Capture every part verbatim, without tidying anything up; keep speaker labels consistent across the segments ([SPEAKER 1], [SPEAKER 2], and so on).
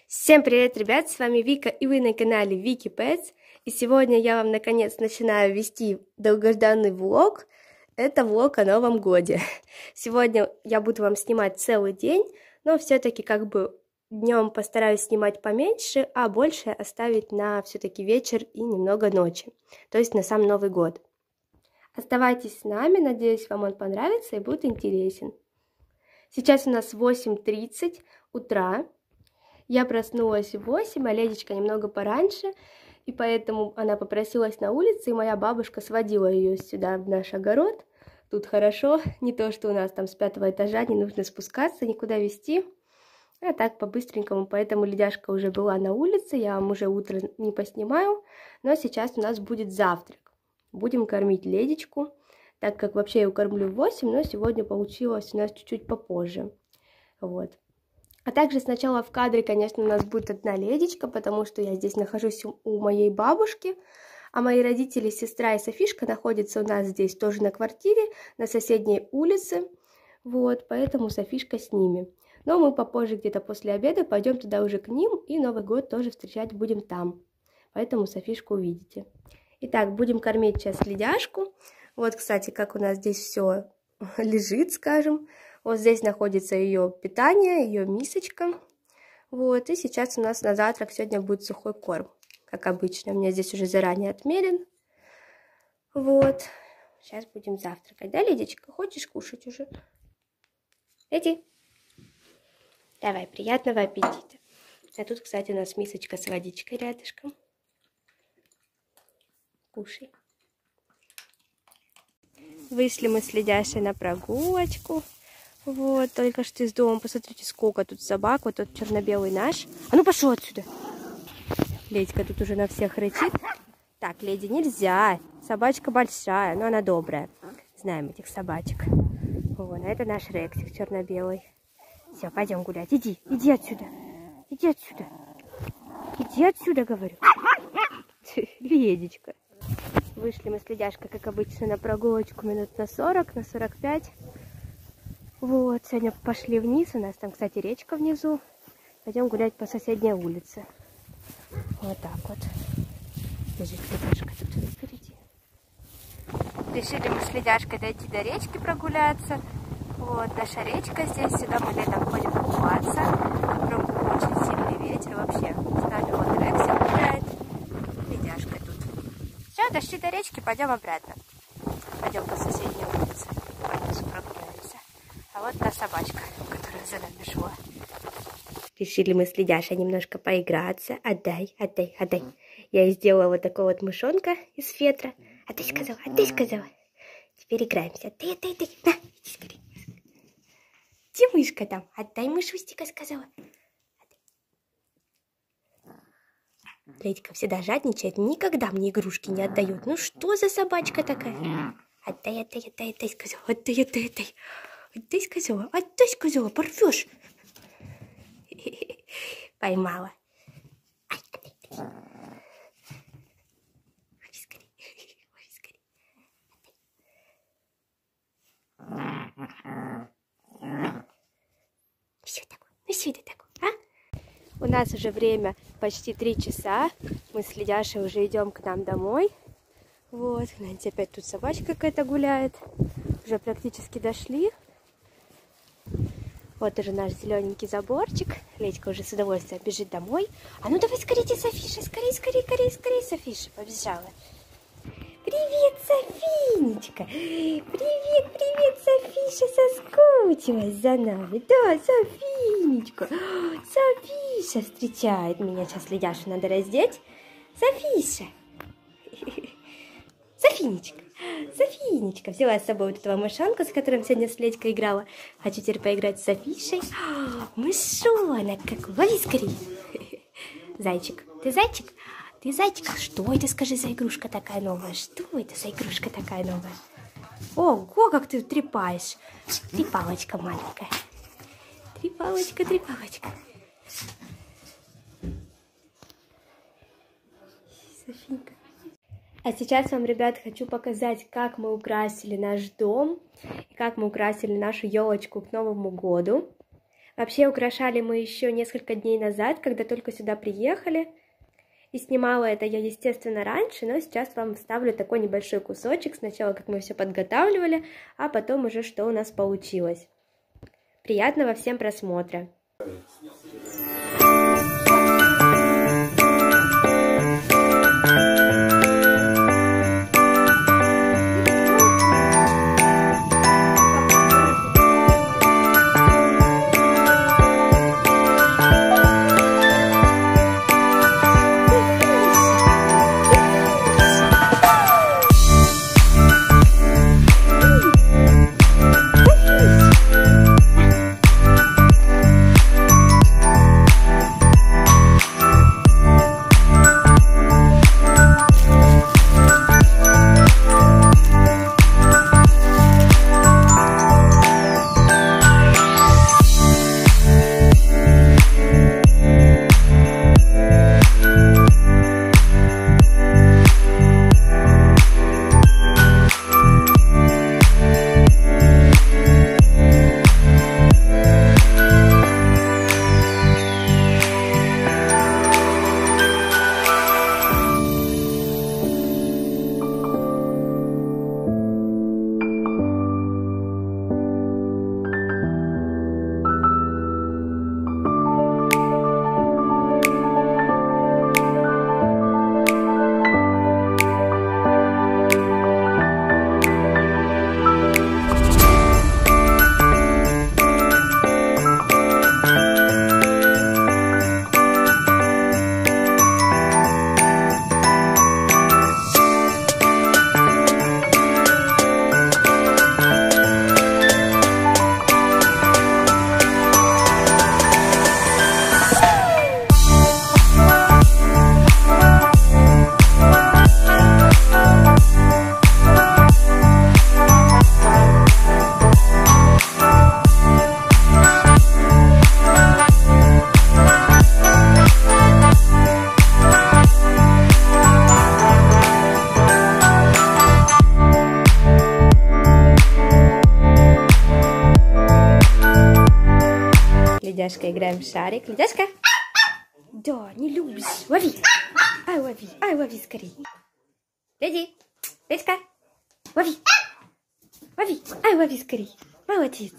[SPEAKER 1] Всем привет, ребят, с вами Вика, и вы на канале Вики Pets. И сегодня я вам наконец начинаю вести долгожданный влог. Это влог о Новом годе. Сегодня я буду вам снимать целый день, но все-таки как бы днем постараюсь снимать поменьше, а больше оставить на все-таки вечер и немного ночи, то есть на сам Новый год. Оставайтесь с нами, надеюсь, вам он понравится и будет интересен. Сейчас у нас восемь тридцать утра. Я проснулась в восемь, а Ледечка немного пораньше, и поэтому она попросилась на улице, и моя бабушка сводила ее сюда, в наш огород. Тут хорошо, не то, что у нас там с пятого этажа, не нужно спускаться, никуда везти, а так по-быстренькому, поэтому Ледяшка уже была на улице, я вам уже утро не поснимаю, но сейчас у нас будет завтрак. Будем кормить Ледечку, так как вообще я ее кормлю в восемь, но сегодня получилось у нас чуть-чуть попозже, вот. А также сначала в кадре, конечно, у нас будет одна Ледечка, потому что я здесь нахожусь у моей бабушки, а мои родители, сестра и Софишка находятся у нас здесь тоже на квартире, на соседней улице, вот, поэтому Софишка с ними. Но мы попозже, где-то после обеда, пойдем туда уже к ним, и Новый год тоже встречать будем там, поэтому Софишку увидите. Итак, будем кормить сейчас Ледяшку. Вот, кстати, как у нас здесь все лежит, скажем. Вот здесь находится ее питание, ее мисочка. Вот, и сейчас у нас на завтрак сегодня будет сухой корм, как обычно. У меня здесь уже заранее отмерен. Вот, сейчас будем завтракать. Да, Ледечка, хочешь кушать уже? Иди. Давай, приятного аппетита. А тут, кстати, у нас мисочка с водичкой рядышком. Кушай. Вышли мы с Ледяшей на прогулочку. Вот, только что из дома. Посмотрите, сколько тут собак. Вот тот черно-белый наш. А ну пошел отсюда. Ледька тут уже на всех рычит. Так, Леди, нельзя. Собачка большая, но она добрая. Знаем этих собачек. Вон, а это наш Рексик черно-белый. Все, пойдем гулять. Иди, иди отсюда. Иди отсюда. Иди отсюда, говорю. Ледечка. Вышли мы с Ледяшкой, как обычно, на прогулочку минут на сорок, на сорок пять. Вот, сегодня пошли вниз, у нас там, кстати, речка внизу. Пойдем гулять по соседней улице. Вот так вот. Бежит Ледяшка тут впереди. Решили мы с Ледяшкой дойти до речки прогуляться. Вот, наша речка здесь, сюда мы летом ходим купаться. Вокруг очень сильный ветер вообще. С нами вот Рексик гуляет, Ледяшка тут. Все, дошли до речки, пойдем обратно. Пойдем по соседней улице. Прогуляемся. А вот та собачка, которая за нами шла. Решили мы с Ледяшей немножко поиграться. Отдай, отдай, отдай. Я ей сделала вот такого вот мышонка из фетра. Отдай, сказала, отдай, сказала. Теперь играемся. Отдай, отдай, отдай. На, иди скорее. Где мышка там? Отдай мышустика, сказала. Ледька всегда жадничает, никогда мне игрушки не отдает. Ну что за собачка такая? Отдай, отдай, отдай, отдай, сказала. Отдай, отдай, отдай. Отдай, сказала. Отдай, сказала. Порвешь. Поймала. Ай, отдай, отдай. Ходи скорее. Ходи скорее. Отдай. Все такое. Ну сюда такое, а? У нас уже время почти три часа. Мы с Ледяшей уже идем к нам домой. Вот, знаете, опять тут собачка какая-то гуляет. Уже практически дошли. Вот уже наш зелененький заборчик. Ледька уже с удовольствием бежит домой. А ну давай скорее, Софиша, скорее, скорее, скорее, скорее, Софиша. Побежала. Привет, Софинечка. Привет, привет, Софиша, соскучилась за нами. Да, Софинечка. Софиша встречает меня. Сейчас Ледяшу надо раздеть. Софиша. Софинечка. Софинечка. Взяла с собой вот этого мышонка, с которым сегодня с Ледькой играла. Хочу теперь поиграть с Софишей. Мышонок какой. Лови скорее. Зайчик. Ты зайчик? Ты зайчик? Что это, скажи, за игрушка такая новая? Что это за игрушка такая новая? Ого, как ты трепаешь. Трепалочка маленькая. Трепалочка, трепалочка. Софинка. А сейчас вам, ребят, хочу показать, как мы украсили наш дом, и как мы украсили нашу елочку к Новому году. Вообще украшали мы еще несколько дней назад, когда только сюда приехали. И снимала это я, естественно, раньше, но сейчас вам вставлю такой небольшой кусочек. Сначала, как мы все подготавливали, а потом уже, что у нас получилось. Приятного всем просмотра! Ледяшка, играем в шарик. Ледяшка! Да, не любишь. Лови! Ай, лови! Ай, лови скорее. Леди! Ледяшка! Лови! Лови! Ай, лови скорее. Молодец.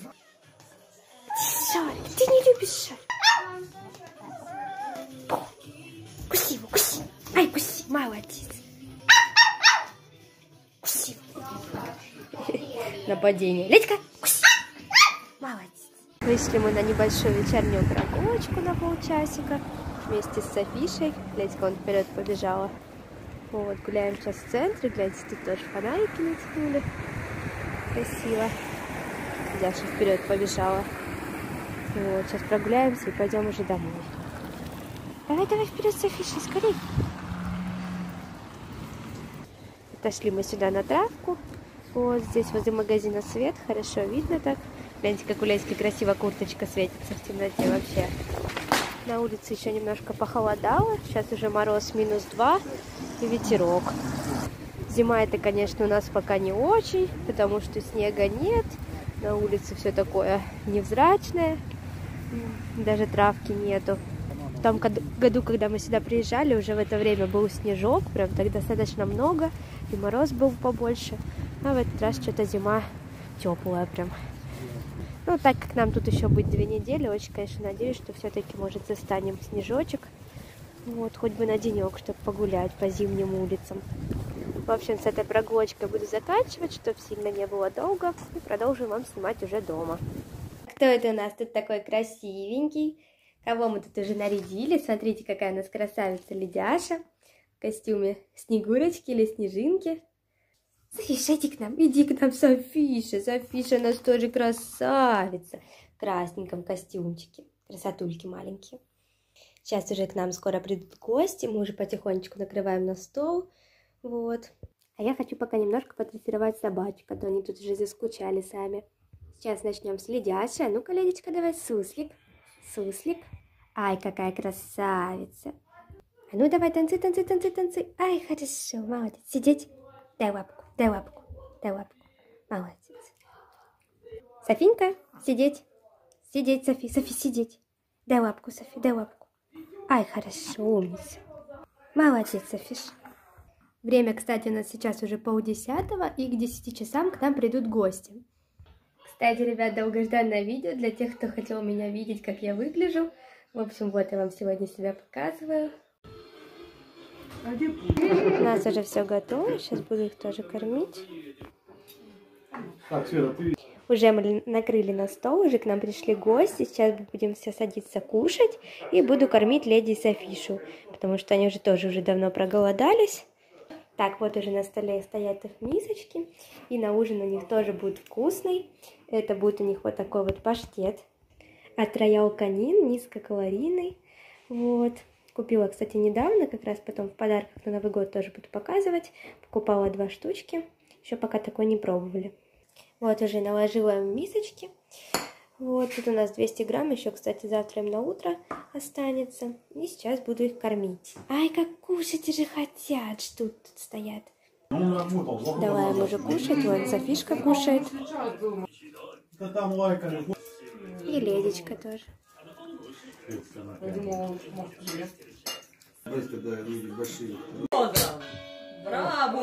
[SPEAKER 1] Шарик, ты не любишь шарик. Куси его, куси. Ай, куси. Молодец. Куси его. Нападение. Ледька, куси. Молодец. Вышли мы на небольшую вечернюю прогулочку на полчасика вместе с Софишей. Глядите, вон вперед побежала. Вот, гуляем сейчас в центре. Глядите, тут тоже фонарики натянули. Красиво. Даша вперед побежала. Вот, сейчас прогуляемся и пойдем уже домой. Давай, давай вперед, Софиша, скорей. Отошли мы сюда на травку. Вот здесь возле магазина свет, хорошо видно так. Гляньте, как у Леськи красиво курточка светится в темноте вообще. На улице еще немножко похолодало. Сейчас уже мороз минус два и ветерок. Зима это, конечно, у нас пока не очень, потому что снега нет. На улице все такое невзрачное. Даже травки нету. В том году, когда мы сюда приезжали, уже в это время был снежок. Прям так достаточно много. И мороз был побольше. А в этот раз что-то зима теплая прям. Ну, так как нам тут еще будет две недели, очень, конечно, надеюсь, что все-таки, может, застанем снежочек. Вот, хоть бы на денек, чтобы погулять по зимним улицам. В общем, с этой прогулочкой буду заканчивать, чтобы сильно не было долго. И продолжим вам снимать уже дома. Кто это у нас тут такой красивенький? Кого мы тут уже нарядили? Смотрите, какая у нас красавица Ледяша. В костюме Снегурочки или Снежинки. Софиша, иди к нам, иди к нам, Софиша. Софиша у нас тоже красавица. В красненьком костюмчике. Красотульки маленькие. Сейчас уже к нам скоро придут гости. Мы уже потихонечку накрываем на стол. Вот. А я хочу пока немножко подрессировать собачек, а то они тут уже заскучали сами. Сейчас начнем с Ледяши. А ну-ка, Ледечка, давай, суслик. Суслик. Ай, какая красавица. А ну, давай, танцуй, танцуй, танцуй, танцуй. Ай, хорошо, молодец. Сидеть. Дай лапку, дай лапку, дай лапку. Молодец. Софинка, сидеть. Сидеть, Софи, Софи, сидеть. Дай лапку, Софи, дай лапку. Ай, хорошо, умница. Молодец, Софиш. Время, кстати, у нас сейчас уже полдесятого, и к десяти часам к нам придут гости. Кстати, ребят, долгожданное видео для тех, кто хотел меня видеть, как я выгляжу. В общем, вот я вам сегодня себя показываю. У нас уже все готово, сейчас буду их тоже кормить.
[SPEAKER 2] Так, Света, ты...
[SPEAKER 1] Уже мы накрыли на стол, уже к нам пришли гости, сейчас будем все садиться кушать, и буду кормить леди и Софишу, потому что они уже тоже уже давно проголодались. Так, вот уже на столе стоят их мисочки, и на ужин у них тоже будет вкусный. Это будет у них вот такой вот паштет от Роял Канин, низкокалорийный. Вот. Купила, кстати, недавно, как раз потом в подарках на Новый год тоже буду показывать. Покупала два штучки, еще пока такой не пробовали. Вот уже наложила в мисочки. Вот тут у нас двести грамм, еще, кстати, завтра им на утро останется. И сейчас буду их кормить. Ай, как кушать же хотят, что тут стоят. Давай им уже кушать, вот Софишка кушает. И Ледечка тоже.
[SPEAKER 3] Браво!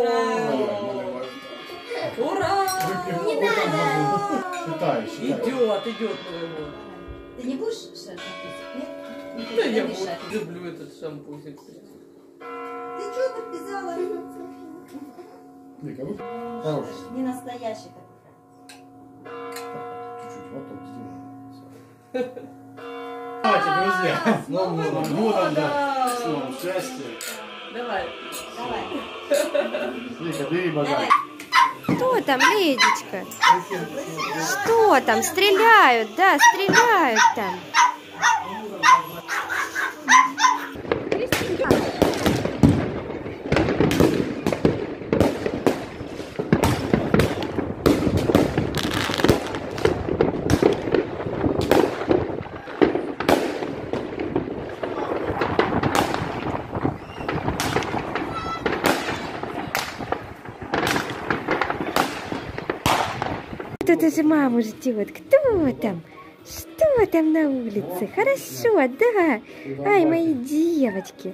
[SPEAKER 3] Ура!
[SPEAKER 2] Не надо! Считай, считай.
[SPEAKER 3] Идет, идет.
[SPEAKER 4] Ты не будешь шампусик? Нет?
[SPEAKER 3] Да я вот люблю этот шампусик.
[SPEAKER 4] Ты что подписала?
[SPEAKER 2] Ника, хороший.
[SPEAKER 4] Не настоящий такой.
[SPEAKER 2] Чуть-чуть, вот так сделаем. Давайте, друзья. С Новым годом, да. С новым счастьем.
[SPEAKER 3] Давай.
[SPEAKER 4] Давай.
[SPEAKER 2] Ника, бери бажай.
[SPEAKER 1] Что там, Ледечка? Что там? Стреляют, да, стреляют там. Кто-то же маму ждет. Кто там? Что там на улице? Хорошо, да. Ай, мои девочки.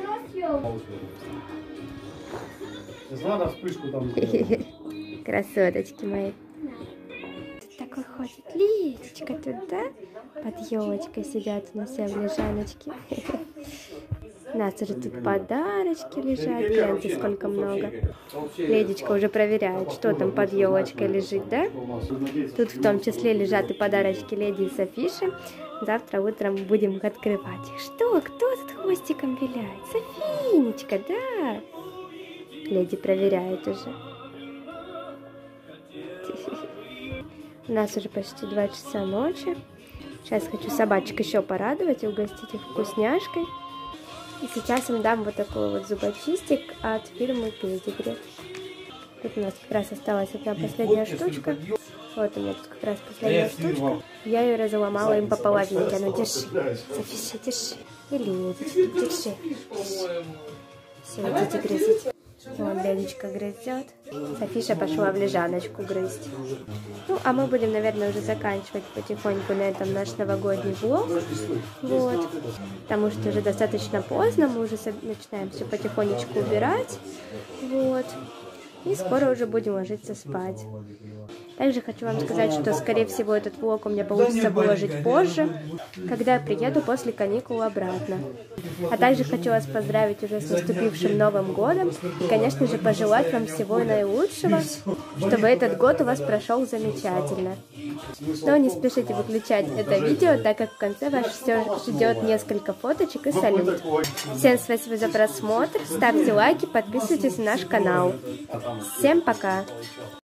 [SPEAKER 2] Надо вспышку там сделать.
[SPEAKER 1] Красоточки мои. Тут такой ходит Лидочка тут, да? Под елочкой сидят у нас все в лежаночке. У нас уже тут подарочки лежат, гляньте, сколько много. Ледечка уже проверяет, что там под елочкой лежит, да? Тут в том числе лежат и подарочки леди и Софиши. Завтра утром будем открывать их. Что? Кто тут хвостиком виляет? Софинечка, да? Леди проверяет уже. У нас уже почти два часа ночи. Сейчас хочу собачек еще порадовать и угостить их вкусняшкой. И сейчас им дам вот такой вот зубочистик от фирмы Педигри. Тут у нас как раз осталась одна последняя штучка. Вот у меня тут как раз последняя штучка. Я ее разломала им по половинке. Ну держи, Софиша, держи. И Ледечка, держи. Все, идите грызите. Вон Ледечка грызет. Софиша пошла в лежаночку грызть. Ну, а мы будем, наверное, уже заканчивать потихоньку на этом наш новогодний влог. Вот. Потому что уже достаточно поздно, мы уже начинаем все потихонечку убирать. Вот. И скоро уже будем ложиться спать. Также хочу вам сказать, что, скорее всего, этот влог у меня получится выложить позже, когда я приеду после каникул обратно. А также хочу вас поздравить уже с наступившим Новым годом и, конечно же, пожелать вам всего наилучшего, чтобы этот год у вас прошел замечательно. Но не спешите выключать это видео, так как в конце вас все ждет несколько фоточек и салют. Всем спасибо за просмотр, ставьте лайки, подписывайтесь на наш канал. Всем пока!